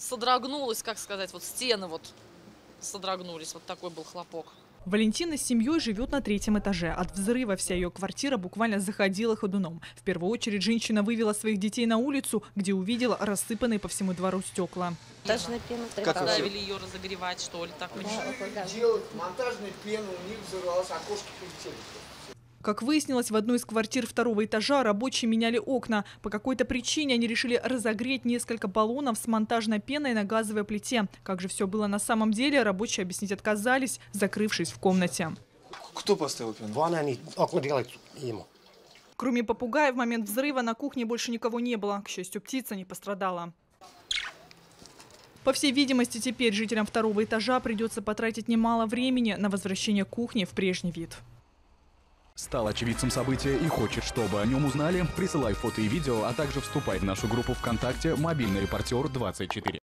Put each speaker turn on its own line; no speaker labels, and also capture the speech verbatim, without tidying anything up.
содрогнулось, как сказать, вот стены вот содрогнулись. Вот такой был хлопок.
Валентина с семьей живет на третьем этаже. От взрыва вся ее квартира буквально заходила ходуном. В первую очередь женщина вывела своих детей на улицу, где увидела рассыпанные по всему двору стекла.
Монтажная пена.
Заставили ее разогревать, что ли, так
Да,
делать монтажную пену, у них взорвалась, окошки полетели.
Как выяснилось, в одной из квартир второго этажа рабочие меняли окна. По какой-то причине они решили разогреть несколько баллонов с монтажной пеной на газовой плите. Как же все было на самом деле, рабочие объяснить отказались, закрывшись в комнате.
Кто поставил пену?
Вон они окна делают ему.
Кроме попугая, в момент взрыва на кухне больше никого не было. К счастью, птица не пострадала. По всей видимости, теперь жителям второго этажа придется потратить немало времени на возвращение кухни в прежний вид.
Стал очевидцем события и хочет, чтобы о нем узнали? Присылай фото и видео, а также вступай в нашу группу ВКонтакте «Мобильный репортер двадцать четыре».